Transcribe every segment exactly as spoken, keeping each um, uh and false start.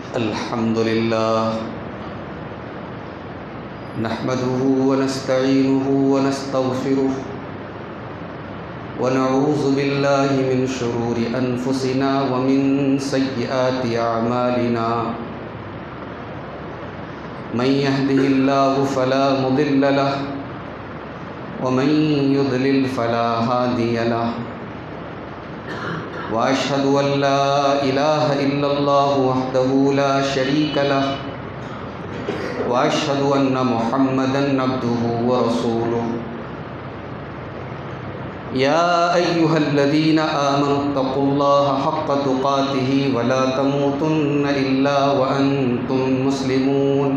अल्हम्दुलिल्लाह नहमदुहु व नस्तईनुहु व नस्तगफिरुहु व नऊज़ु बिल्लाहि मिन शुरूरि अनफुसिना व मिन सय्यिआति अअमालिना मन यहदिहिल्लाहु फला मुदिल्ल लहु व मन युद्लिल फला हादिय लहु व अशहदु अन ला इलाहा इल्लल्लाहु वहदहु ला शरीका लहु व अशहदु अन्न मुहम्मदन अब्दुहु व रसूलुहु या अय्युहल्लज़ीना आमनुत्तक़ुल्लाहा हक़्क़ तुक़ातिही व ला तमूतुन्न इल्ला व अंतुम मुस्लिमून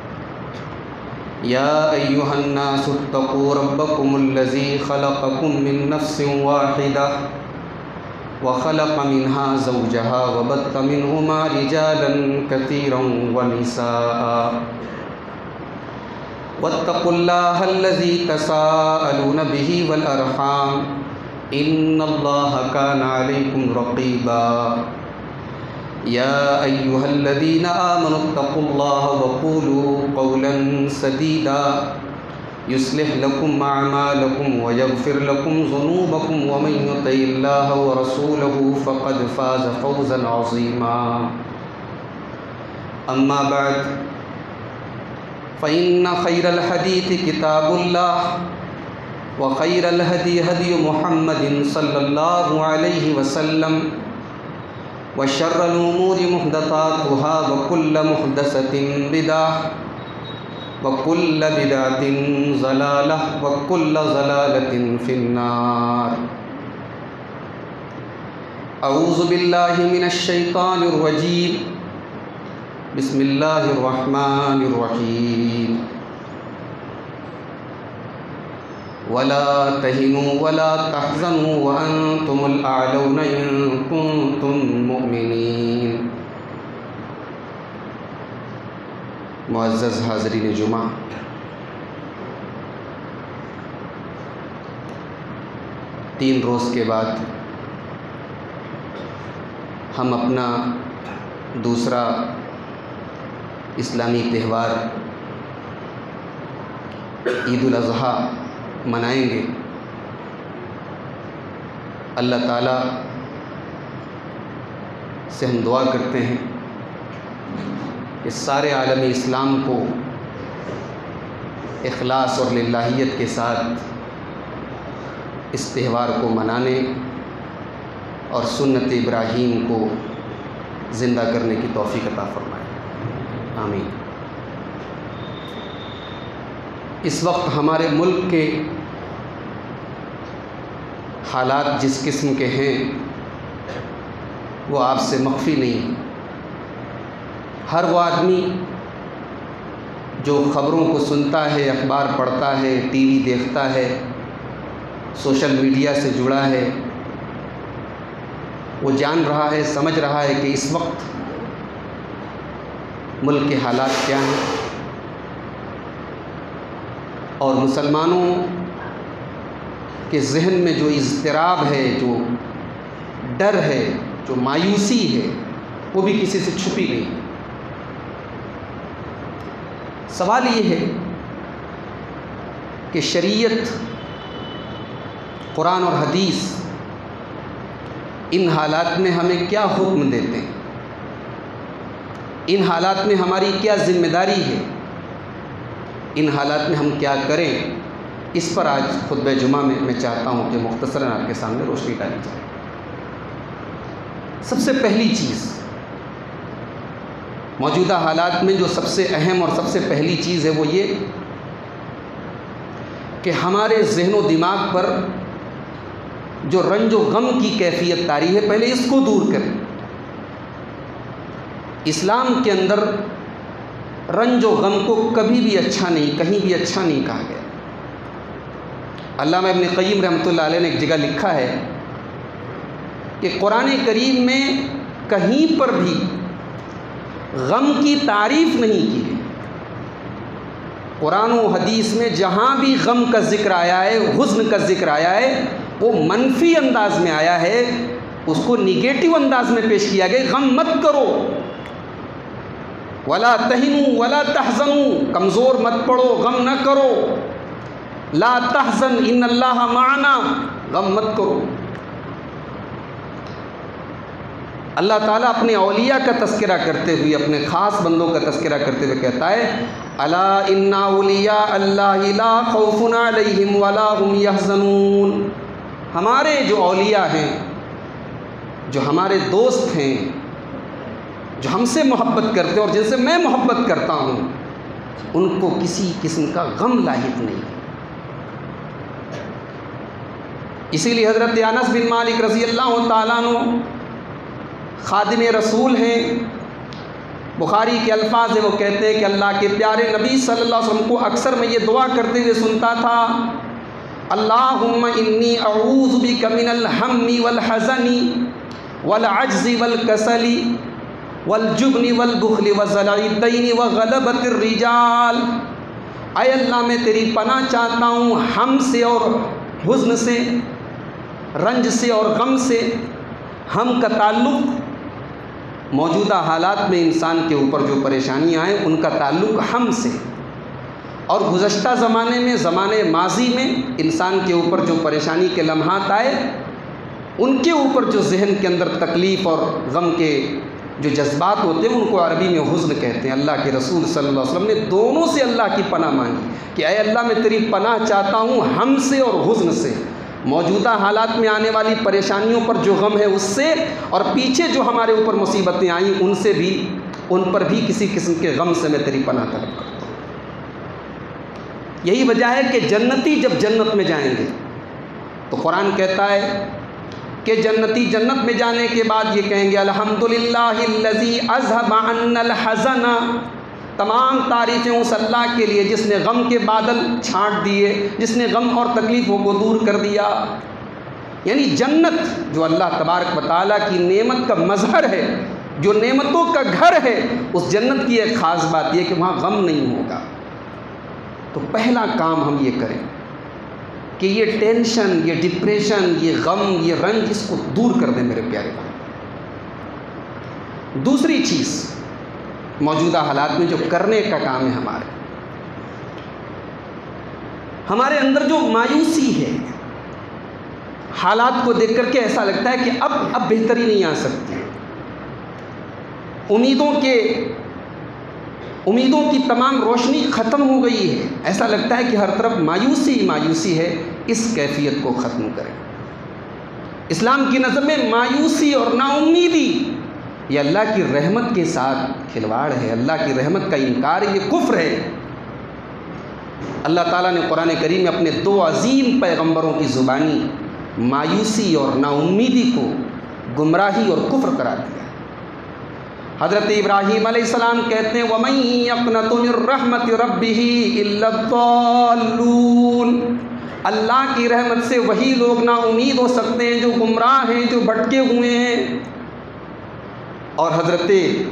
या अय्युहन्नासुत्तक़ू रब्बकुमुल्लज़ी ख़लक़कुम मिन नफ़्सिन वाहिदा व ख़लक़ मिन्हा ज़ौजहा व बत्त मिन्हुमा रिजालन कसीरन व निसाअ वत्तक़ुल्लाहल्लज़ी तसाअलून बिही वल अरहाम इन्नल्लाहा काना अलैकुम रक़ीबा या अय्युहल्लज़ीना आमनुत्तक़ुल्लाहा व क़ूलू क़ौलन सदीदा युस्लिह लकुम अअमालकुम व यग़फ़िर लकुम ज़ुनूबकुम व मन युतिइल्लाह व रसूलहु फ़क़द फ़ाज़ फ़ौज़न अज़ीमा अम्मा बअद फ़इन्न ख़ैरल हदीथि किताबुल्लाह व ख़ैरल हदी हदी मुहम्मदिन सल्लल्लाहु अलैहि वसल्लम व शर्रल उमूरि मुहदसातुहा व कुल्ल मुहदसतिन बिदअह व कुल्ल बिदअतिन ज़लालह व कुल्ल ज़लालतिन फिन्नार अऊज़ु बिल्लाहि मिनश शैतानिर रजीम बिस्मिल्लाहिर रहमानिर रहीम वला तहिनू वला तहज़नू व अंतुमुल अअलौना इन कुंतुम मुमिनीन। मुअज़्ज़ज़ हाज़रीन जुमा, तीन रोज़ के बाद हम अपना दूसरा इस्लामी त्यौहार ईद उल अज़हा मनाएंगे। अल्लाह ताला से हम दुआ करते हैं कि सारे आलम इस्लाम को इखलास और लिल्लाहियत के साथ इस त्यौहार को मनाने और सुन्नत इब्राहीम को ज़िंदा करने की तौफ़ीक़ अता फ़रमाए, आमीन। इस वक्त हमारे मुल्क के हालात जिस किस्म के हैं वो आपसे मख्फ़ी नहीं है। हर वो आदमी जो ख़बरों को सुनता है, अखबार पढ़ता है, टीवी देखता है, सोशल मीडिया से जुड़ा है, वो जान रहा है, समझ रहा है कि इस वक्त मुल्क के हालात क्या हैं और मुसलमानों के ज़हन में जो इज़्तिराब है, जो डर है, जो मायूसी है, वो भी किसी से छुपी नहीं। सवाल ये है कि शरीयत, कुरान और हदीस इन हालात में हमें क्या हुक्म देते हैं, इन हालात में हमारी क्या ज़िम्मेदारी है, इन हालात में हम क्या करें, इस पर आज खुतबे जुमा में मैं चाहता हूँ कि मुख्तसरन आपके सामने रोशनी डाली जाए। सबसे पहली चीज़, मौजूदा हालात में जो सबसे अहम और सबसे पहली चीज़ है वो ये कि हमारे ज़हन व दिमाग पर जो रंज व गम की कैफियत तारी है, पहले इसको दूर करें। इस्लाम के अंदर रंज व गम को कभी भी अच्छा नहीं, कहीं भी अच्छा नहीं कहा गया। अल्लामा इब्न क़य्यिम रहमतुल्लाह अलैह ने एक जगह लिखा है कि कुरान करीम में कहीं पर भी गम की तारीफ़ नहीं की है। कुरान व हदीस में जहाँ भी गम का ज़िक्र आया है, हुज़्न का ज़िक्र आया है, वो मनफी अंदाज में आया है, उसको निगेटिव अंदाज में पेश किया गया। गम मत करो, वला तहिनू वला तहज़नू, कमज़ोर मत पड़ो, गम न करो। ला तहज़न इन्नल्लाह माना, गम मत करो। अल्लाह ताला अपने औलिया का तज़किरा करते हुए, अपने ख़ास बंदों का तज़किरा करते हुए कहता है, अला इन्ना औलिया अल्लाहि ला खौफुन अलैहिम वला हुम यहज़नून। हमारे जो औलिया हैं, जो हमारे दोस्त हैं, जो हमसे मोहब्बत करते हैं और जिनसे मैं मोहब्बत करता हूँ, उनको किसी किस्म का गम लाहिक नहीं। इसीलिए हज़रत अनस बिन मालिक रज़ी अल्लाह तआला अन्हु खादिम रसूल हैं। बुखारी के अल्फाज है, वो कहते हैं कि अल्लाह के प्यारे नबी सल्लल्लाहु अलैहि वसल्लम को अक्सर मैं ये दुआ करते हुए सुनता था, अल्लाहुम्मा इन्नी अऊज़ु बिका मिनल हम्मी वल हज़नी वल अज्ज़ि वल कसली वल जुब्नी वल बुख़्ली व ज़लाइ दैनी व ग़लबतिर रिजाल। आय अल्लाह, मैं तेरी पनाह चाहता हूँ हम से और हुज़्न से, रंज से और गम से। हम का ताल्लुक़ मौजूदा हालात में इंसान के ऊपर जो परेशानियाँ आएँ उनका ताल्लुक़ हम से, और गुज़श्ता ज़माने में, ज़माने माजी में इंसान के ऊपर जो परेशानी के लम्हात आए उनके ऊपर जो जहन के अंदर तकलीफ़ और गम के जो जज्बात होते हैं उनको अरबी में हुज़्न कहते हैं। अल्लाह के रसूल सल्लल्लाहु अलैहि वसल्लम ने दोनों से अल्लाह की पनाह मांगी कि अय अल्लाह, मैं तेरी पनाह चाहता हूँ हम से और हुज़्न से, मौजूदा हालात में आने वाली परेशानियों पर जो गम है उससे, और पीछे जो हमारे ऊपर मुसीबतें आई उनसे भी, उन पर भी किसी किस्म के गम से मैं तेरी पनाह तलब करता हूँ। यही वजह है कि जन्नती जब जन्नत में जाएंगे तो कुरान कहता है कि जन्नती जन्नत में जाने के बाद ये कहेंगे, अल्हम्दुलिल्लाहिल्लज़ी अज़हबा अन्नल हज़ना। तमाम तारीफ़ें उस अल्लाह के लिए जिसने गम के बादल छाँट दिए, जिसने गम और तकलीफ़ों को दूर कर दिया। यानी जन्नत जो अल्लाह तबारक व तआला की नेमत का मज़हर है, जो नेमतों का घर है, उस जन्नत की एक ख़ास बात यह कि वहाँ गम नहीं होगा। तो पहला काम हम ये करें कि ये टेंशन, ये डिप्रेशन, ये गम, ये रंज, इसको दूर कर दें मेरे प्यारे भाई। दूसरी चीज़ मौजूदा हालात में जो करने का काम है, हमारे हमारे अंदर जो मायूसी है, हालात को देख करके ऐसा लगता है कि अब अब बेहतरी नहीं आ सकती, उम्मीदों के उम्मीदों की तमाम रोशनी ख़त्म हो गई है, ऐसा लगता है कि हर तरफ मायूसी मायूसी है। इस कैफियत को ख़त्म करें। इस्लाम की नज़र में मायूसी और नाउम्मीदी ये अल्लाह की रहमत के साथ खिलवाड़ है, अल्लाह की रहमत का इनकार है, ये कुफ्र है। अल्लाह ताला ने कुरान करीम में अपने दो अजीम पैगंबरों की ज़ुबानी मायूसी और नाउम्मीदी को गुमराही और कुफ्र करार दिया। हज़रत इब्राहीम अलैहिस्सलाम कहते हैं, वमन यक़नतु मिन रहमति रब्बिही इल्ला ज़ाल्लून। अल्लाह की रहमत से वही लोग ना उम्मीद हो सकते हैं जो गुमराह हैं, जो भटके हुए हैं। और हज़रत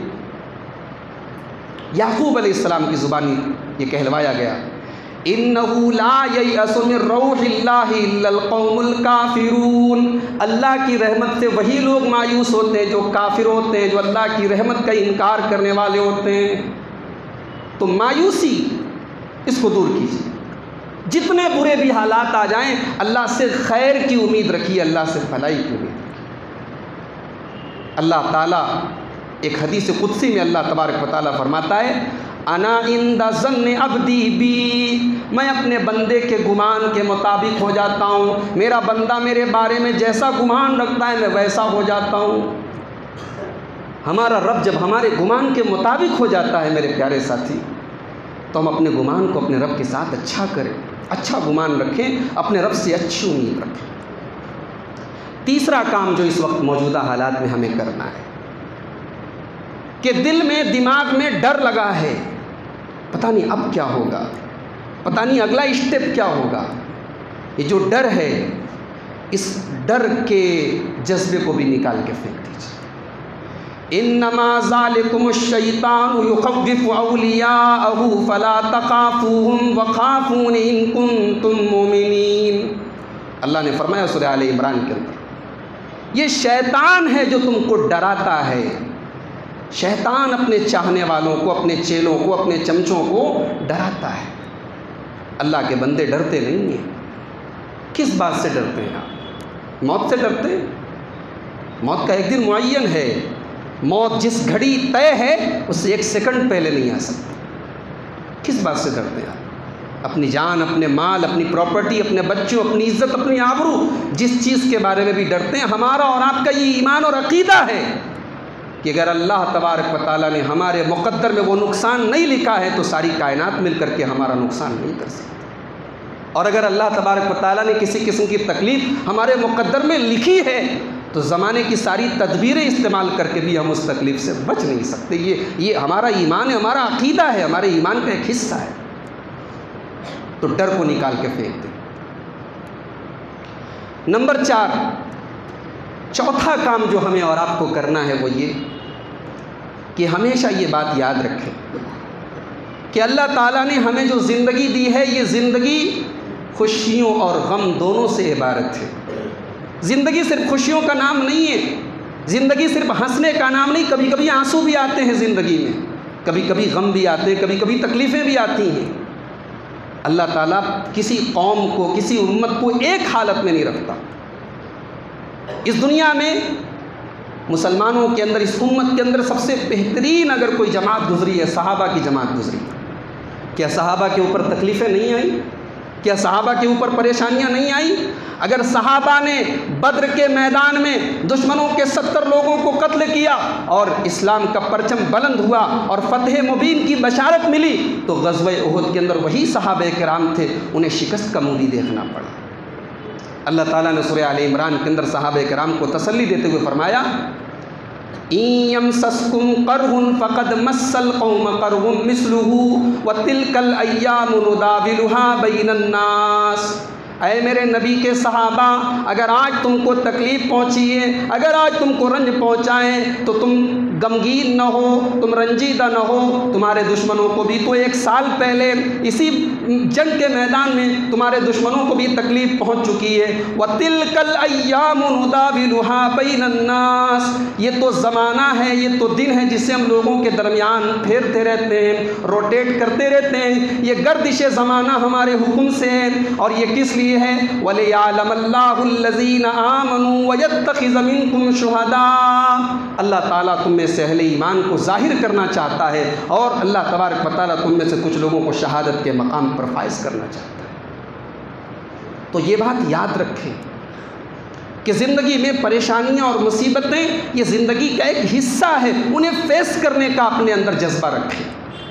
याकूब अलैहिस्सलाम की ज़ुबानी ये कहलवाया गया, इन्नहु ला ययअसु मिन रौहिल्लाहि इल्लल कौमुल काफिरून। अल्लाह की रहमत से वही लोग मायूस होते हैं जो काफिर होते हैं, जो अल्लाह की रहमत का इनकार करने वाले होते हैं। तो मायूसी इसको दूर कीजिए। जितने बुरे भी हालात आ जाएं, अल्लाह से खैर की उम्मीद रखिए, अल्लाह से भलाई की उम्मीद रखिए। अल्लाह ताला एक हदीस कुदसी में अल्लाह तबारक व तआला फरमाता है, अना इंदा ज़न्नि अब्दी बी। मैं अपने बंदे के गुमान के मुताबिक हो जाता हूँ। मेरा बंदा मेरे बारे में जैसा गुमान रखता है मैं वैसा हो जाता हूँ। हमारा रब जब हमारे गुमान के मुताबिक हो जाता है मेरे प्यारे साथी, तो हम अपने गुमान को अपने रब के साथ अच्छा करें, अच्छा गुमान रखें, अपने रब से अच्छी उम्मीद रखें। तीसरा काम जो इस वक्त मौजूदा हालात में हमें करना है कि दिल में, दिमाग में डर लगा है, पता नहीं अब क्या होगा, पता नहीं अगला स्टेप क्या होगा। ये जो डर है, इस डर के जज्बे को भी निकाल के फेंक दीजिए। इन्नमा ज़ालिकुमुश्शैतानु युख़व्विफ़ु औलियाअहु फ़ला तख़ाफ़ूहुम वख़ाफ़ूनी इन कुन्तुम मुमिनीन। अल्लाह ने फरमाया सूरह आले इमरान के अंदर, ये शैतान है जो तुमको डराता है, शैतान अपने चाहने वालों को, अपने चेलों को, अपने चमचों को डराता है। अल्लाह के बंदे डरते नहीं हैं। किस बात से डरते हैं आप? मौत से डरते हैं। मौत का एक दिन मुअय्यन है। मौत जिस घड़ी तय है उससे एक सेकंड पहले नहीं आ सकती। किस बात से डरते हैं आप? अपनी जान, अपने माल, अपनी प्रॉपर्टी, अपने बच्चों, अपनी इज्जत, अपनी आबरू, जिस चीज़ के बारे में भी डरते हैं। हमारा और आपका ये ईमान और अकीदा है कि अगर अल्लाह तबारक व तआला ने हमारे मुक़द्दर में वो नुकसान नहीं लिखा है तो सारी कायनात मिल करके हमारा नुकसान नहीं कर सकती। और अगर अल्लाह तबारक व तआला ने किसी किस्म की तकलीफ़ हमारे मुक़द्दर में लिखी है तो ज़माने की सारी तदबीरें इस्तेमाल करके भी हम उस तकलीफ़ से बच नहीं सकते। ये ये हमारा ईमान है, हमारा अकीदा है, हमारे ईमान का एक हिस्सा है। तो डर को निकाल के फेंक दें। नंबर चार, चौथा काम जो हमें और आपको करना है वो ये कि हमेशा ये बात याद रखें कि अल्लाह ताला ने हमें जो ज़िंदगी दी है, ये ज़िंदगी खुशियों और गम दोनों से इबारत है। ज़िंदगी सिर्फ खुशियों का नाम नहीं है, ज़िंदगी सिर्फ हंसने का नाम नहीं। कभी कभी आंसू भी आते हैं ज़िंदगी में, कभी कभी गम भी आते हैं, कभी कभी तकलीफ़ें भी आती हैं। अल्लाह ताला किसी कौम को, किसी उम्मत को एक हालत में नहीं रखता। इस दुनिया में मुसलमानों के अंदर, इस उम्मत के अंदर सबसे बेहतरीन अगर कोई जमात गुजरी है, सहाबा की जमात गुजरी। क्या सहाबा के ऊपर तकलीफ़ें नहीं आई? क्या सहाबा के ऊपर परेशानियां नहीं आई? अगर सहाबा ने बद्र के मैदान में दुश्मनों के सत्तर लोगों को कत्ल किया और इस्लाम का परचम बुलंद हुआ और फतह मुबीन की बशारत मिली, तो ग़ज़वे उहुद के अंदर वही सहाबे किराम थे, उन्हें शिकस्त का मुँह भी देखना पड़ा। अल्लाह ताला ने सूरह आले इमरान के अंदर सहाबे किराम को तसल्ली देते हुए फरमाया, यमसस्कुम करहुन फ़क़द मस्सल कौम करहुम मिस्लुहु व तिलकल अय्यामु नुदाविलुहा बैनन नास। ऐ मेरे नबी के सहाबा, अगर आज तुमको तकलीफ़ पहुँची है, अगर आज तुमको रंज पहुँचाएँ तो तुम गमगीन न हो, तुम रंजीदा न हो। तुम्हारे दुश्मनों को भी तो एक साल पहले इसी जंग के मैदान में तुम्हारे दुश्मनों को भी तकलीफ़ पहुँच चुकी है। व तिलकल अय्यामु नुदाविलुहा बैनन नास। ये तो ज़माना है, ये तो दिन है जिसे हम लोगों के दरमियान फेरते रहते हैं, रोटेट करते रहते हैं। ये गर्दिश ज़माना हमारे हुक्म से है। और ये किस लिए है? वलियअलमल्लाहुल्लज़ीना आमनू वयत्तखिज़ मिनकुम शुहदा। अल्लाह ताला तुम में से अहले ईमान को ज़ाहिर करना चाहता है और अल्लाह तबारक व तआला तुम में से कुछ लोगों को शहादत के मकाम पर फाइज करना चाहता है। तो ये बात याद रखें कि ज़िंदगी में परेशानियां और मुसीबतें ये ज़िंदगी का एक हिस्सा है, उन्हें फेस करने का अपने अंदर जज्बा रखें।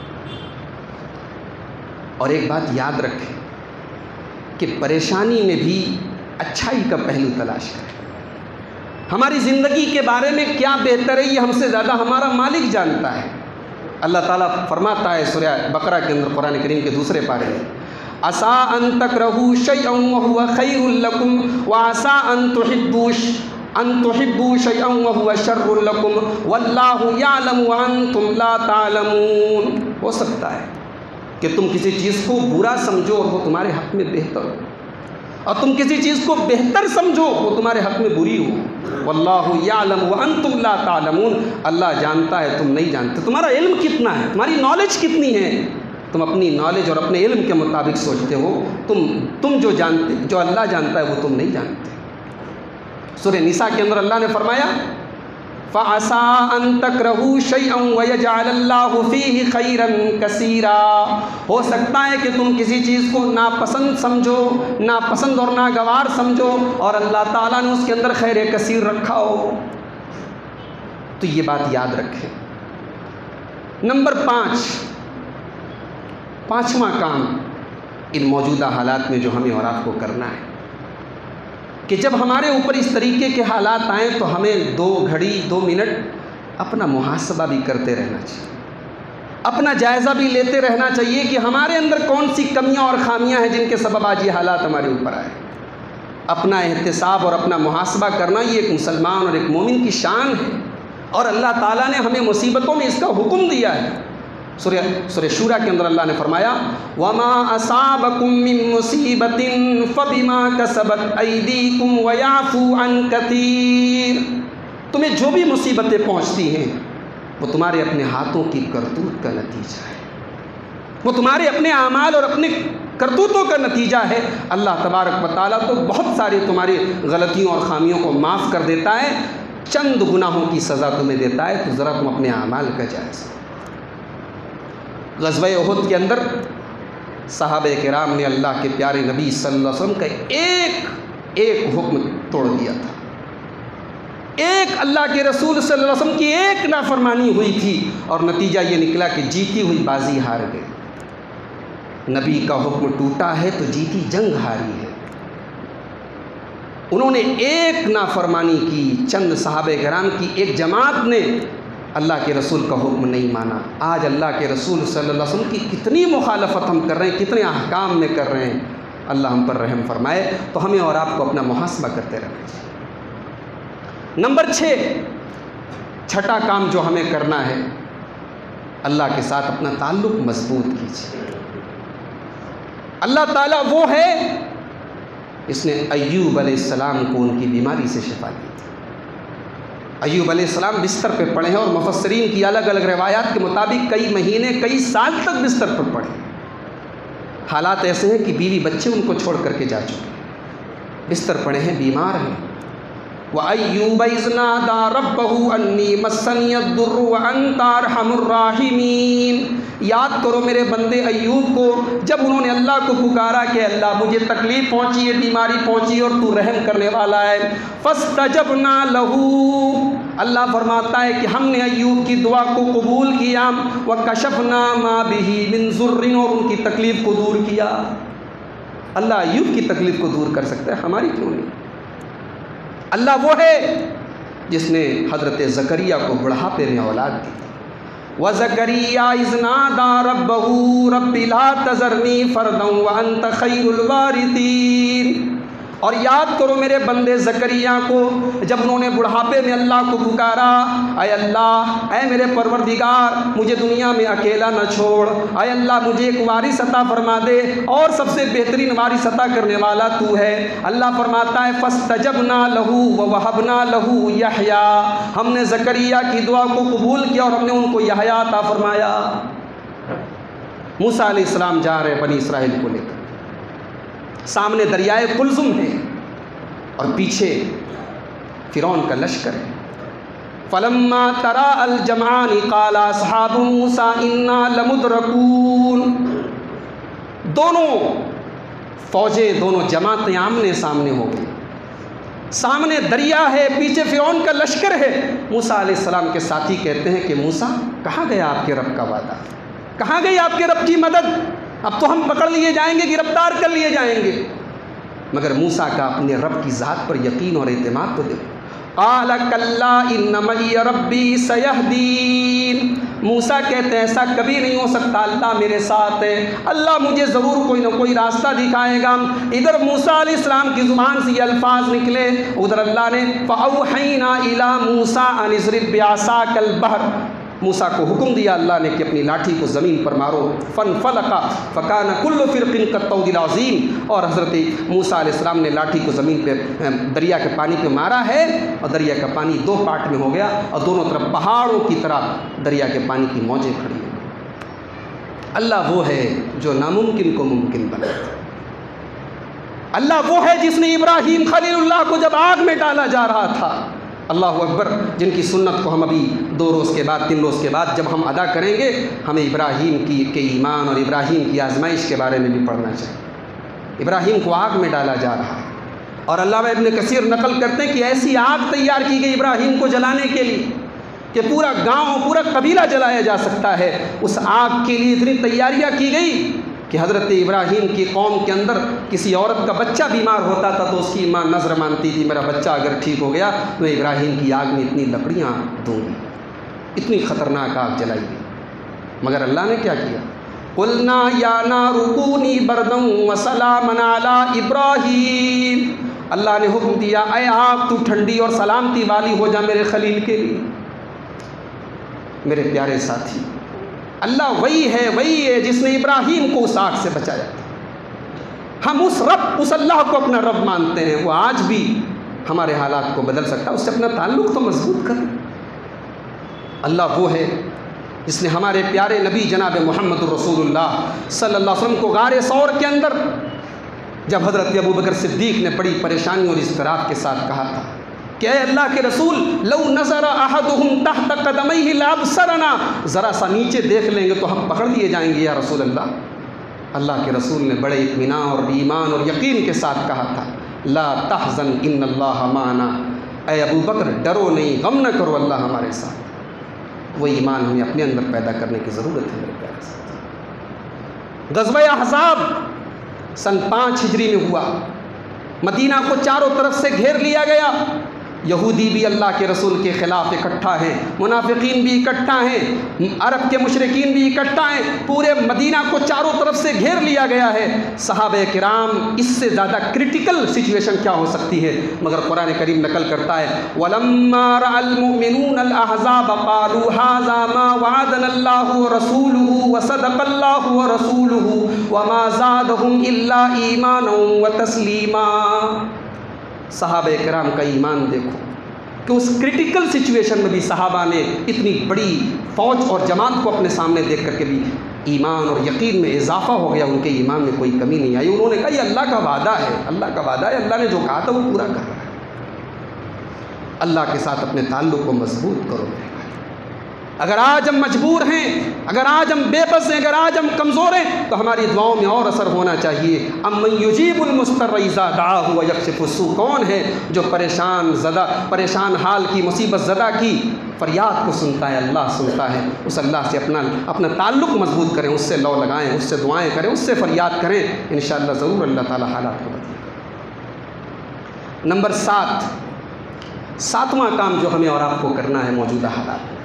और एक बात याद रखें कि परेशानी में भी अच्छाई का पहलू तलाश करें। हमारी ज़िंदगी के बारे में क्या बेहतर है ये हमसे ज़्यादा हमारा मालिक जानता है। अल्लाह ताला फरमाता है सूरह बकरा के अंदर, कुरान करीम के दूसरे पारे में, असा अन तकरहू शैअन व हुवा खैरुल लकुम व असा अन तुहिब्बू अन तुहिब्बू शैअन व हुवा शर्रुल लकुम वल्लाहु यअलमु व अंतुम ला तालमून। हो सकता है कि तुम किसी चीज़ को बुरा समझो और वो तुम्हारे हक़ में बेहतर हो, और तुम किसी चीज़ को बेहतर समझो वो तुम्हारे हक़ में बुरी हो। वल्लाहु यअलमु व अंतुम ला तालमून। अल्लाह जानता है, तुम नहीं जानते। तुम्हारा इल्म कितना है, तुम्हारी नॉलेज कितनी है, तुम अपनी नॉलेज और अपने इल्म के मुताबिक सोचते हो। तुम तुम जो जानते, जो अल्लाह जानता है वो तुम नहीं जानते। सूरह निसा के अंदर अल्लाह ने फरमाया, फ़असा अन तकरहू शैअन व यजअलल्लाहु फ़ीहि खैरन कसीरा। हो सकता है कि तुम किसी चीज़ को नापसंद समझो, नापसंद और नागवार समझो, और अल्लाह ताला ने उसके अंदर खैर कसीर रखा हो। तो ये बात याद रखें। नंबर पाँच, पाँचवा काम इन मौजूदा हालात में जो हमें और आपको करना है कि जब हमारे ऊपर इस तरीके के हालात आएँ तो हमें दो घड़ी दो मिनट अपना मुहासबा भी करते रहना चाहिए, अपना जायज़ा भी लेते रहना चाहिए कि हमारे अंदर कौन सी कमियां और खामियां हैं जिनके सबब आज ये हालात हमारे ऊपर आए। अपना एहतिसाब और अपना मुहासबा करना ये एक मुसलमान और एक मोमिन की शान है, और अल्लाह ताला ने हमें मुसीबतों में इसका हुक्म दिया है। सूरह सूरह शूरा के अंदर अल्लाह ने फरमाया, वमा असाबकुम मिन मुसीबतिन फबिमा कसबत अयदीकुम वयाफू अन कतीर। तुम्हें जो भी मुसीबतें पहुँचती हैं वो तुम्हारे अपने हाथों की करतूत का नतीजा है, वो तुम्हारे अपने आमाल और अपने करतूतों का नतीजा है। अल्लाह तबारक व तआला तो बहुत सारी तुम्हारी गलतियों और खामियों को माफ़ कर देता है, चंद गुनाहों की सज़ा तुम्हें देता है। तो ज़रा तुम अपने आमाल का जायज़ा। ग़ज़वा उहुद के अंदर सहाबे किराम ने अल्लाह के प्यारे नबी सल्लल्लाहु अलैहि वसल्लम का एक एक हुक्म तोड़ दिया था। एक अल्लाह के रसूल सल्लल्लाहु अलैहि वसल्लम की एक नाफरमानी हुई थी और नतीजा ये निकला कि जीती हुई बाजी हार गई। नबी का हुक्म टूटा है तो जीती जंग हारी है। उन्होंने एक नाफरमानी की, चंद सहाबे किराम की एक जमात ने अल्लाह के रसूल का हुक्म नहीं माना। आज अल्लाह के रसूल सल्लल्लाहु अलैहि वसल्लम की कितनी मुखालफत हम कर रहे हैं, कितने अहकाम में कर रहे हैं। अल्लाह हम पर रहम फरमाए। तो हमें और आपको अपना मुहासबा करते रहना चाहिए। नंबर छः, छठा काम जो हमें करना है, अल्लाह के साथ अपना ताल्लुक़ मजबूत कीजिए। अल्लाह ताला वो है, इसने अय्यूब अलैहिस्सलाम को उनकी बीमारी से शिफा दी थी। अय्यूब अलैहिस्सलाम बिस्तर पे पड़े हैं और मुफस्सिरीन की अलग अलग रिवायात के मुताबिक कई महीने कई साल तक बिस्तर पर पड़े। हालात ऐसे हैं कि बीवी बच्चे उनको छोड़ करके जा चुके, बिस्तर पड़े हैं, बीमार हैं। व अय्यूब इज़ नादा रब्बहू अन्नी मस्सनियद्दुर्रु व अंता अरहमुर राहिमीन। याद करो मेरे बंदे अय्यूब को, जब उन्होंने अल्लाह को पुकारा कि अल्लाह मुझे तकलीफ़ पहुँची है, बीमारी पहुँची और तू रहम करने वाला है। फस्तजबना लहू, अल्लाह फरमाता है कि हमने अय्यूब की दुआ को कबूल किया। व कशफना मा बिही मिन ज़ुर्रिन, और उनकी तकलीफ़ को दूर किया। अल्लाह अय्यूब की तकलीफ़ को दूर कर सकता है, हमारी क्यों नहीं। अल्लाह वो है जिसने हज़रत ज़करिया को बुढ़ापे में औलाद दी। व ज़करिया इज़ नादा रब्बहू रब्बि ला तज़रनी फ़र्दन व अंत खैरुल वारिसीन। और याद करो मेरे बंदे ज़करिया को, जब उन्होंने बुढ़ापे में अल्लाह को पुकारा, अय अल्लाह, अय मेरे परवरदिगार, मुझे दुनिया में अकेला न छोड़, अय अल्लाह मुझे एक वारिस अता फरमा दे, और सबसे बेहतरीन वारिस अता करने वाला तू है। अल्लाह फरमाता है फस्तजबना लहू व वहबना लहू यहया, हमने ज़करिया की दुआ को कबूल किया और हमने उनको यहया अता फरमाया। मूसा अलैहिस्सलाम जा रहे बनी इसराइल को लेकर, सामने दरियाए कुलज़ुम है और पीछे फ़िरौन का लश्कर है। फलम्मा तरा अल जमानी क़ाला अस्हाबु मूसा इन्ना लमुदरकून। दोनों फ़ौजें, दोनों जमातें आमने सामने हो गई। सामने दरिया है, पीछे फ़िरौन का लश्कर है। मूसा अलैहिस्सलाम के साथी कहते हैं कि मूसा, कहाँ गया आपके रब का वादा, कहाँ गई आपके रब की मदद, अब तो हम पकड़ लिए जाएंगे, गिरफ्तार कर लिए जाएंगे। मगर मूसा का अपने रब की ज़ात पर यकीन और एतमाद तो देखो। क़ाल कल्ला इन्न मई रब्बी सयहदीन। मूसा कहते हैं ऐसा कभी नहीं हो सकता, अल्लाह मेरे साथ है, अल्लाह मुझे ज़रूर कोई ना कोई रास्ता दिखाएगा। इधर मूसा अलैहिस्सलाम की ज़ुबान से ये अल्फाज निकले, उधर अल्लाह ने फ़अौहैना इला मूसा अन इज़रिब बिअसाकल बहर, मूसा को हुक्म दिया अल्लाह ने कि अपनी लाठी को ज़मीन पर मारो। फ़न फ़लक़ा फ़कान कुल्लु फ़िरक़िन कत्तौदिल अज़ीम। और हज़रत मूसा अलैहिस्सलाम ने लाठी को ज़मीन पे, दरिया के पानी पे मारा है और दरिया का पानी दो पार्ट में हो गया और दोनों तरफ पहाड़ों की तरह दरिया के पानी की मौजें खड़ी हो गई। अल्लाह वो है जो नामुमकिन को मुमकिन बनाता। अल्लाह वो है जिसने इब्राहीम खलीलुल्लाह को जब आग में डाला जा रहा था, अल्लाह अकबर, जिनकी सुन्नत को हम अभी दो रोज़ के बाद, तीन रोज़ के बाद जब हम अदा करेंगे, हमें इब्राहीम की के ईमान और इब्राहीम की आजमाइश के बारे में भी पढ़ना चाहिए। इब्राहीम को आग में डाला जा रहा है और अल्लामा इब्न कसीर नकल करते हैं कि ऐसी आग तैयार की गई इब्राहीम को जलाने के लिए कि पूरा गाँव, पूरा कबीला जलाया जा सकता है। उस आग के लिए इतनी तैयारियाँ की गई कि हज़रत इब्राहीम की कौम के अंदर किसी औरत का बच्चा बीमार होता था तो उसकी माँ नज़र मानती थी, मेरा बच्चा अगर ठीक हो गया तो इब्राहीम की आग में इतनी लकड़ियाँ दूँगी। इतनी ख़तरनाक आग जलाई गई। मगर अल्लाह ने क्या किया, कुलना या नारु कूनी बरदम व सलामन अला इब्राहीम। अल्लाह ने हुक्म दिया, ऐ आग तू ठंडी और सलामती वाली हो जा मेरे खलील के लिए। मेरे प्यारे साथी, अल्लाह वही है, वही है जिसने इब्राहीम को उस आग से बचाया था। हम उस रब, उस अल्लाह को अपना रब मानते हैं। वो आज भी हमारे हालात को बदल सकता है, उससे अपना ताल्लुक़ तो मजबूत करें। अल्लाह वो है जिसने हमारे प्यारे नबी जनाब मोहम्मद रसूलुल्लाह सल्लल्लाहु अलैहि वसल्लम को गारे सौर के अंदर जब हज़रत अबू बकर सिद्दीक़ ने बड़ी परेशानी और इज़्तिराब के साथ कहा था कि ऐ अल्लाह के रसूल लौ नज़र अहदुहुम तहत क़दमैहि लअबसरना, ज़रा सा नीचे देख लेंगे तो हम पकड़ लिए जाएंगे या रसूल अल्लाह। अल्लाह के रसूल ने बड़े इत्मीनान और ईमान और यकीन के साथ कहा था ला तहज़न इन्नल्लाह माना, ऐ अबू बकर डरो नहीं, गम न करो, अल्लाह हमारे साथ। वो ईमान हमें अपने अंदर पैदा करने की ज़रूरत है मेरे प्यारे साथ। ग़ज़वा अहज़ाब सन पाँच हिजरी में हुआ। मदीना को चारों तरफ से घेर लिया गया। यहूदी भी अल्लाह के रसूल के ख़िलाफ़ इकट्ठा हैं, मुनाफिकीन भी इकट्ठा हैं, अरब के मुशरिकीन भी इकट्ठा हैं। पूरे मदीना को चारों तरफ से घेर लिया गया है। सहाबे किराम, इससे ज़्यादा क्रिटिकल सिचुएशन क्या हो सकती है? मगर कुरान करीम नकल करता है वलम्मा रअल मुमिनून अल अहज़ाब क़ालू हाज़ा मा वअदनल्लाहु व रसूलुहु व सदक़ल्लाहु व रसूलुहु व मा ज़ादहुम इल्ला ईमानन व तस्लीमा। सहाबे किराम का ईमान देखो कि उस क्रिटिकल सिचुएशन में भी सहाबा ने इतनी बड़ी फ़ौज और जमात को अपने सामने देख करके भी ईमान और यकीन में इजाफ़ा हो गया, उनके ईमान में कोई कमी नहीं आई। उन्होंने कहा ये अल्लाह का वादा है, अल्लाह का वादा है, अल्लाह ने जो कहा था वो पूरा कर रहा है। अल्लाह के साथ अपने ताल्लुक़ को मजबूत करो मेरे भाई। अगर आज हम मजबूर हैं, अगर आज हम बेबस हैं, अगर आज हम कमज़ोर हैं, तो हमारी दुआओं में और असर होना चाहिए। अम्मन युजीबुल मुस्तर्र इज़ा दआहु व यक्शिफु सू, कौन है जो परेशान ज़दा परेशान हाल की, मुसीबत ज़दा की फ़रियाद को सुनता है? अल्लाह सुनता है। उस अल्लाह से अपना अपना ताल्लुक़ मजबूत करें, उससे लौ लगाएँ, उससे दुआएँ करें, उससे फ़रियाद करें, इंशाअल्लाह ज़रूर अल्लाह ताला हालात को बदलेगा। नंबर सात, सातवां काम जो हमें और आपको करना है मौजूदा हालात में,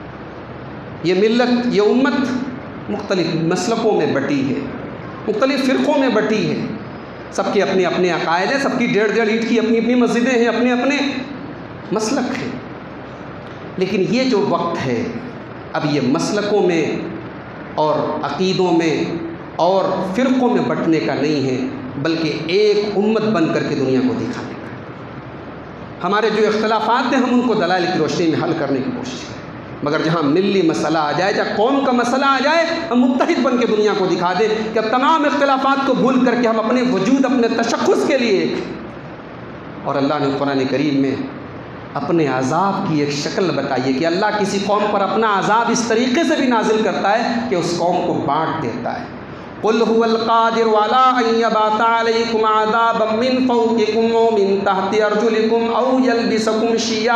ये मिल्लत, ये उम्मत मुख्तलिफ़ मसलकों में बटी है, मुख्तलिफ़ फ़िरक़ों में बटी है। सबके अपने अपने अक़ायद हैं, सबकी डेढ़ डेढ़ ईंट की अपनी अपनी मस्जिदें हैं, अपने अपने मसलक हैं। लेकिन ये जो वक्त है, अब ये मसलकों में और अक़ीदों में और फ़िरक़ों में बटने का नहीं है, बल्कि एक उम्मत बन करके दुनिया को दिखाने का। हमारे जो इख्तलाफ़ात हैं हम उनको दलाइल की रोशनी में हल करने की कोशिश करें, मगर जहाँ मिल्ली मसला आ जाए, जहाँ कौम का मसला आ जाए, हम मुत्तहिद बन के दुनिया को दिखा दें कि अब तमाम इख्तलाफात को भूल करके हम अपने वजूद, अपने तशख़्ख़ुस के लिए एक। और अल्लाह ने कुरान करीम में अपने अज़ाब की एक शक्ल बताई है कि अल्लाह किसी कौम पर अपना अज़ाब इस तरीक़े से भी नाजिल करता है कि उस कौम को बाँट देता है। क़ुल हुवल क़ादिरु अला अन यबअसा अलैकुम अज़ाबम मिन फ़ौक़िकुम व मिन तहति अर्जुलिकुम औ यल्बिसकुम शिया।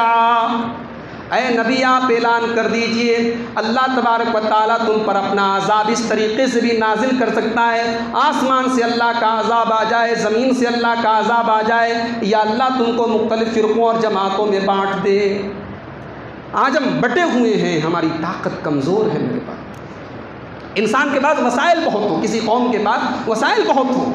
ऐ नबी आप ऐलान कर दीजिए, अल्लाह तबारक व तआला तुम पर अपना अज़ाब इस तरीक़े से भी नाजिल कर सकता है, आसमान से अल्लाह का अज़ाब आ जाए, ज़मीन से अल्लाह का अज़ाब आ जाए, या अल्लाह तुमको मुख्तलिफ़ फ़िरक़ों और जमातों में बाँट दे। आज हम बटे हुए हैं, हमारी ताकत कमज़ोर है मेरे पास। इंसान के पास वसाइल बहुत हो, किसी कौम के पास वसाइल बहुत हो,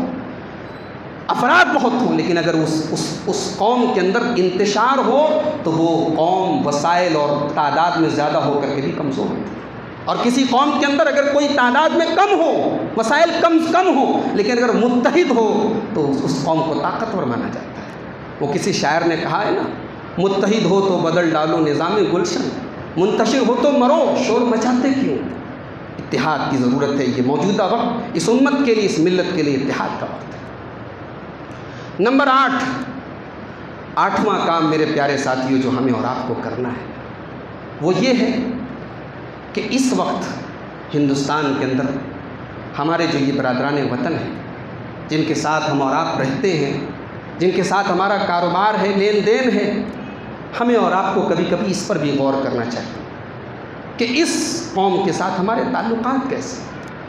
अफराद बहुत हों, लेकिन अगर उस उस उस कौम के अंदर इंतशार हो तो वो कौम वसाइल और तादाद में ज़्यादा हो करके भी कमज़ोर होती है। और किसी कौम के अंदर अगर कोई तादाद में कम हो, वसाइल कम कम हो, लेकिन अगर मुत्तहिद हो तो उस कौम को ताकतवर माना जाता है। वो किसी शायर ने कहा है ना, मुत्तहिद हो तो बदल डालो निज़ाम गुलशन, मुंतशिर हो तो मरो शोर मचाते क्यों। इत्तिहाद की ज़रूरत है। ये मौजूदा वक्त इस उम्मत के लिए, इस मिल्लत के लिए इत्तिहाद का वक्त है। नंबर आठ, आठवां काम मेरे प्यारे साथियों जो हमें और आपको करना है वो ये है कि इस वक्त हिंदुस्तान के अंदर हमारे जो ये बरादरान वतन हैं, जिनके साथ हम और आप रहते हैं, जिनके साथ हमारा कारोबार है, लेन देन है, हमें और आपको कभी कभी इस पर भी गौर करना चाहिए कि इस कौम के साथ हमारे ताल्लुकात कैसे।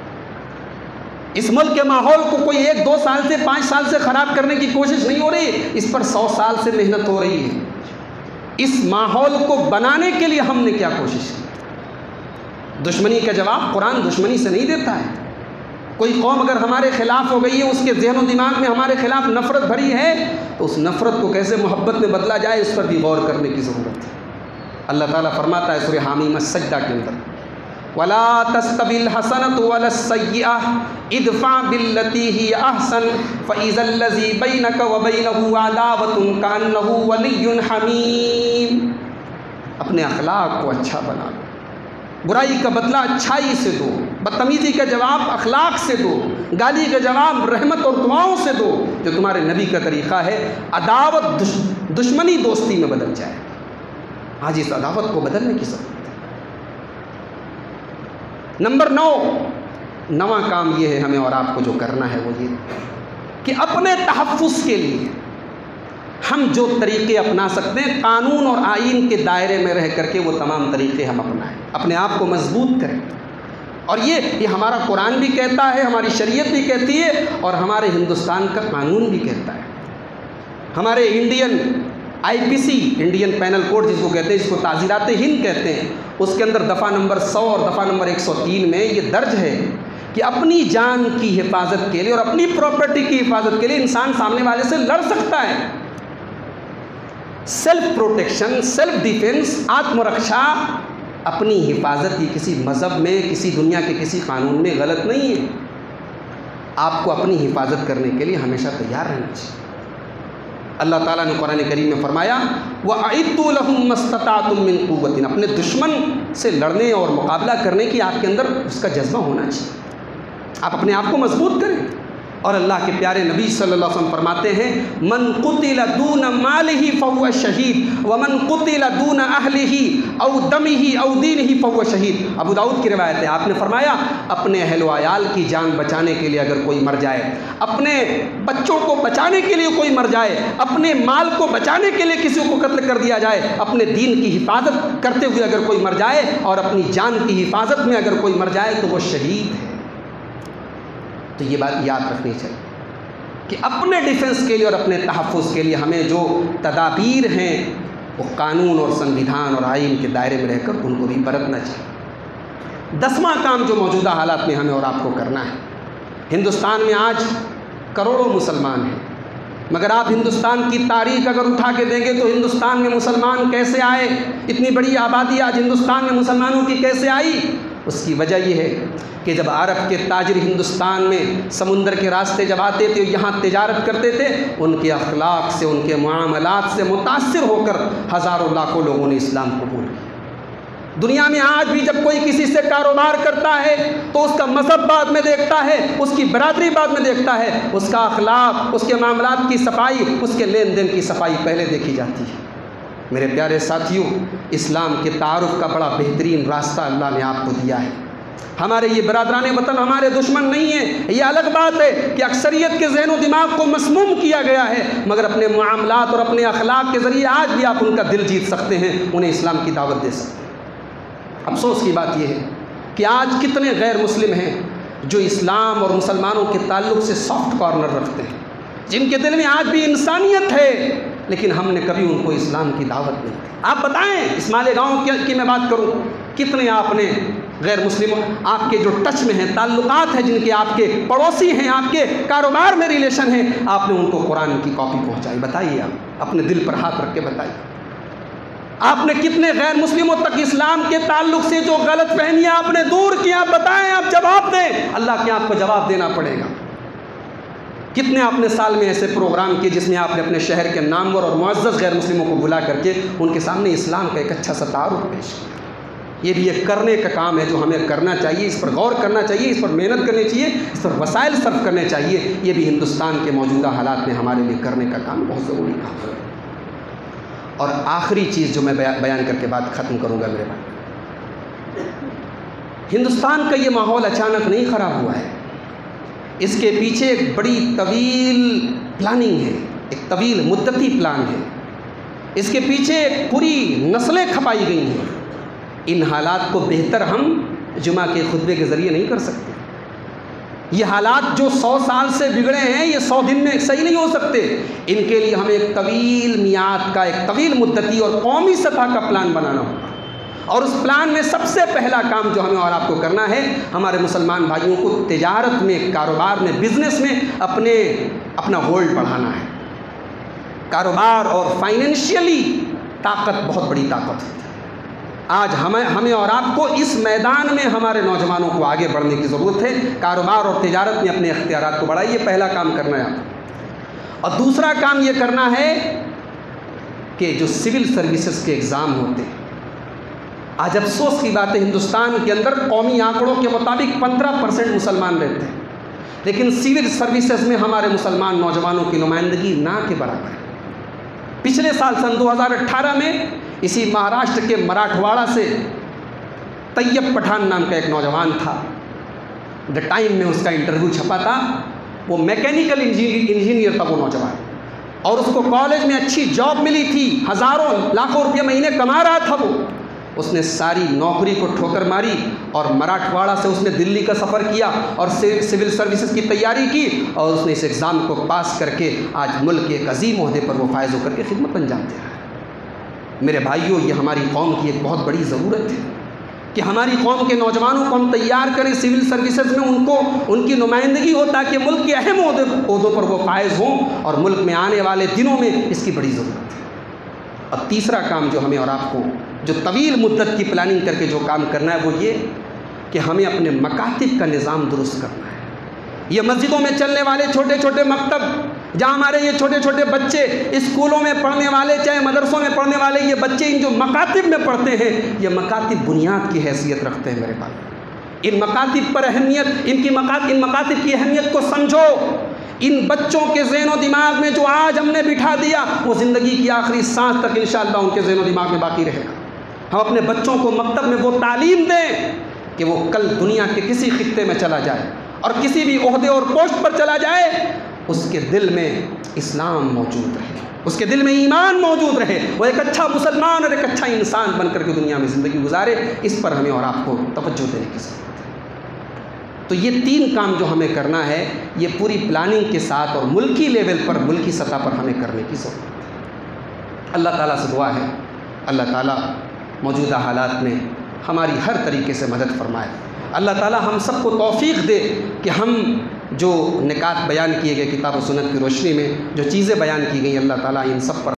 इस मुल्क के माहौल को कोई एक दो साल से पाँच साल से ख़राब करने की कोशिश नहीं हो रही, इस पर सौ साल से मेहनत हो रही है। इस माहौल को बनाने के लिए हमने क्या कोशिश की। दुश्मनी का जवाब कुरान दुश्मनी से नहीं देता है। कोई कौम अगर हमारे ख़िलाफ़ हो गई है, उसके ज़हन और दिमाग में हमारे ख़िलाफ़ नफ़रत भरी है, तो उस नफ़रत को कैसे मोहब्बत में बदला जाए, इस पर भी गौर करने की ज़रूरत है। अल्लाह ताला फरमाता है सूरह हामीम सजदा के अंदर, वला तस्तविल हसनतु वलस्सय्यअह इदफा बिल्लती ही अहसन फ़इज़ल्लज़ी बैनक व बैनहु अदावतुन कअन्नहु वलिय्युन हमीम। अपने अखलाक को अच्छा बना लो, बुराई का बदला अच्छाई से दो, बदतमीज़ी का जवाब अखलाक से दो, गाली का जवाब रहमत और दुआओं से दो, जो तुम्हारे नबी का तरीक़ा है। अदावत दुश, दुश्मनी दोस्ती में बदल जाए। आज इस अदावत को बदलने की ज़रूरत है। नंबर नौ, नवा काम ये है हमें और आपको जो करना है वो ये कि अपने तहफ़्फ़ुज़ के लिए हम जो तरीक़े अपना सकते हैं, कानून और आइन के दायरे में रह करके वो तमाम तरीक़े हम अपनाएं, अपने आप को मजबूत करें। और ये ये हमारा कुरान भी कहता है, हमारी शरीयत भी कहती है और हमारे हिंदुस्तान का कानून भी कहता है। हमारे Indian I P C, Indian penal code जिसको कहते हैं, जिसको ताज़ीरात हिंद कहते हैं, उसके अंदर दफ़ा नंबर सौ और दफ़ा नंबर एक सौ तीन में ये दर्ज है कि अपनी जान की हिफाजत के लिए और अपनी प्रॉपर्टी की हिफाजत के लिए इंसान सामने वाले से लड़ सकता है। सेल्फ प्रोटेक्शन, सेल्फ डिफेंस, आत्मरक्षा, अपनी हिफाजत ये किसी मज़हब में, किसी दुनिया के किसी कानून में गलत नहीं है। आपको अपनी हिफाजत करने के लिए हमेशा तैयार रहना चाहिए। अल्लाह ताला ने कुरान करीम में फरमाया, वअइद्दू लहुम मस्तताअतुम मिन कुव्वतिन, अपने दुश्मन से लड़ने और मुकाबला करने की आपके अंदर उसका जज्बा होना चाहिए। आप अपने आप को मजबूत करें। और अल्लाह के प्यारे नबी सल्लल्लाहु अलैहि वसल्लम फरमाते हैं, मन कुतिला दून मालिही फहुव शहीद व मन कुतिला दून अहलिही औ दमिही औ दीनिही फहुव शहीद। अबू दाऊद की रिवायत है, आपने फरमाया अपने अहल व अयाल की जान बचाने के लिए अगर कोई मर जाए, अपने बच्चों को बचाने के लिए कोई मर जाए, अपने माल को बचाने के लिए किसी को कत्ल कर दिया जाए, अपने दीन की हिफाजत करते हुए अगर कोई मर जाए और अपनी जान की हिफाजत में अगर कोई मर जाए तो वो शहीद है। तो ये बात याद रखनी चाहिए कि अपने डिफेंस के लिए और अपने तहफ़्फ़ुज़ के लिए हमें जो तदाबीर हैं वो कानून और संविधान और आइन के दायरे में रहकर उनको भी बरतना चाहिए। दसवां काम जो मौजूदा हालात में हमें और आपको करना है, हिंदुस्तान में आज करोड़ों मुसलमान हैं, मगर आप हिंदुस्तान की तारीख अगर उठा के देंगे तो हिंदुस्तान में मुसलमान कैसे आए, इतनी बड़ी आबादी आज हिंदुस्तान में मुसलमानों की कैसे आई? उसकी वजह यह है कि जब अरब के ताजिर हिंदुस्तान में समुंदर के रास्ते जब आते थे, यहाँ तिजारत करते थे, उनके अखलाक से, उनके मामलात से मुतासिर होकर हज़ारों लाखों लोगों ने इस्लाम कबूल किया। दुनिया में आज भी जब कोई किसी से कारोबार करता है तो उसका मज़हब बाद में देखता है, उसकी बरादरी बाद में देखता है, उसका अखलाक, उसके मामलात की सफाई, उसके लेन देन की सफाई पहले देखी जाती है। मेरे प्यारे साथियों, इस्लाम के तारुफ़ का बड़ा बेहतरीन रास्ता अल्लाह ने आपको दिया है। हमारे ये बरादरान वतन हमारे दुश्मन नहीं है, ये अलग बात है कि अक्सरियत के ज़हन दिमाग को मसमूम किया गया है, मगर अपने मामलात और अपने अखलाक के ज़रिए आज भी आप उनका दिल जीत सकते हैं, उन्हें इस्लाम की दावत दे सकते हैं। अफसोस की बात यह है कि आज कितने गैर मुस्लिम हैं जो इस्लाम और मुसलमानों के ताल्लुक़ से सॉफ्ट कॉर्नर रखते हैं, जिनके दिल में आज भी इंसानियत है, लेकिन हमने कभी उनको इस्लाम की दावत नहीं दी। आप बताएं, इस्माइल गाँव की, की मैं बात करूं, कितने आपने गैर मुस्लिमों आपके जो टच में हैं, ताल्लुकात हैं, जिनके आपके पड़ोसी हैं, आपके कारोबार में रिलेशन है, आपने उनको कुरान की कॉपी पहुंचाई? बताइए, आप अपने दिल पर हाथ रख के बताइए। आपने कितने गैर मुस्लिमों तक इस्लाम के ताल्लुक से जो गलत फहमियाँ आपने दूर की, आप बताएं, आप जवाब दें, अल्लाह के आपको जवाब देना पड़ेगा। कितने आपने साल में ऐसे प्रोग्राम किए जिसमें आपने अपने शहर के नामवर और मुअज़्ज़ज़ गैर मुस्लिमों को बुला करके उनके सामने इस्लाम का एक अच्छा सा तारुफ़ पेश किया। ये भी एक करने का काम है जो हमें करना चाहिए, इस पर गौर करना चाहिए, इस पर मेहनत करनी चाहिए, इस पर वसाइल सर्फ करने चाहिए। ये भी हिंदुस्तान के मौजूदा हालात में हमारे लिए करने का काम बहुत ज़रूरी काम है। और आखिरी चीज़ जो मैं बयान करके बात ख़त्म करूँगा मेरे भाई, हिंदुस्तान का ये माहौल अचानक नहीं ख़राब हुआ है, इसके पीछे एक बड़ी तवील प्लानिंग है, एक तवील मुद्दती प्लान है, इसके पीछे एक पूरी नस्लें खपाई गई हैं। इन हालात को बेहतर हम जुमा के खुतबे के ज़रिए नहीं कर सकते। ये हालात जो सौ साल से बिगड़े हैं, ये सौ दिन में सही नहीं हो सकते। इनके लिए हमें एक तवील मियाद का, एक तवील मुद्दती और कौमी सतह का प्लान बनाना होगा। और उस प्लान में सबसे पहला काम जो हमें और आपको करना है, हमारे मुसलमान भाइयों को तिजारत में, कारोबार में, बिज़नेस में अपने अपना होल्ड बढ़ाना है। कारोबार और फाइनेंशियली ताकत बहुत बड़ी ताकत है। आज हमें हमें और आपको इस मैदान में हमारे नौजवानों को आगे बढ़ने की ज़रूरत है। कारोबार और तिजारत में अपने इख्तियारात को बढ़ाइए, पहला काम करना है आपको। और दूसरा काम ये करना है कि जो सिविल सर्विसेज के एग्ज़ाम होते हैं, आज अफसोस की बात है, हिंदुस्तान के अंदर कौमी आंकड़ों के मुताबिक पंद्रह परसेंट मुसलमान रहते हैं, लेकिन सिविल सर्विसेज में हमारे मुसलमान नौजवानों की नुमाइंदगी ना के बराबर है। पिछले साल सन दो हज़ार अठारह में इसी महाराष्ट्र के मराठवाड़ा से तैयब पठान नाम का एक नौजवान था, द टाइम में उसका इंटरव्यू छपा था। वो मैकेनिकल इंजीनियर था वो नौजवान, और उसको कॉलेज में अच्छी जॉब मिली थी, हज़ारों लाखों रुपये महीने कमा रहा था वो। उसने सारी नौकरी को ठोकर मारी और मराठवाड़ा से उसने दिल्ली का सफ़र किया और सिविल सर्विसेज की तैयारी की, और उसने इस एग्ज़ाम को पास करके आज मुल्क के एक अजीम ओहदे पर वो फायज़ होकर के खिदमत अंजाम दे रहा है। मेरे भाइयों, ये हमारी कौम की एक बहुत बड़ी ज़रूरत है कि हमारी कौम के नौजवानों को हम तैयार करें सिविल सर्विसेज में, उनको उनकी नुमाइंदगी हो ताकि मुल्क के अहम ओहदों पर वो फायज़ हों, और मुल्क में आने वाले दिनों में इसकी बड़ी ज़रूरत है। और तीसरा काम जो हमें और आपको जो तवील मुद्दत की प्लानिंग करके जो काम करना है वो ये कि हमें अपने मकातिब का निज़ाम दुरुस्त करना है। ये मस्जिदों में चलने वाले छोटे छोटे मकतब, जहाँ हमारे ये छोटे छोटे बच्चे स्कूलों में पढ़ने वाले, चाहे मदरसों में पढ़ने वाले ये बच्चे इन जो मकातिब में पढ़ते हैं, ये मकातिब बुनियाद की हैसियत रखते हैं मेरे पास। इन मकातिब पर अहमियत, इनकी मकात इन मकातिब की अहमियत को समझो। इन बच्चों के ज़हनो दिमाग में जो आज हमने बिठा दिया वो ज़िंदगी की आखिरी सांस तक इंशाअल्लाह उनके ज़हनो दिमाग में बाकी रहेगा। हम अपने बच्चों को मकतब में वो तालीम दें कि वो कल दुनिया के किसी खित्ते में चला जाए और किसी भी ओहदे और पोस्ट पर चला जाए, उसके दिल में इस्लाम मौजूद रहे, उसके दिल में ईमान मौजूद रहे, वो एक अच्छा मुसलमान और एक अच्छा इंसान बनकर के दुनिया में ज़िंदगी गुजारे। इस पर हमें और आपको तवज्जो देने की ज़रूरत है। तो ये तीन काम जो हमें करना है, ये पूरी प्लानिंग के साथ और मुल्की लेवल पर, मुल्की सतह पर हमें करने की ज़रूरत है। अल्लाह ताला से दुआ है, अल्लाह ताला मौजूदा हालात में हमारी हर तरीके से मदद फरमाए। अल्लाह ताला हम सबको तौफीक दे कि हम जो निकात बयान किए गए किताब और सुन्नत की रोशनी में जो चीज़ें बयान की गई, अल्लाह ताला इन सब पर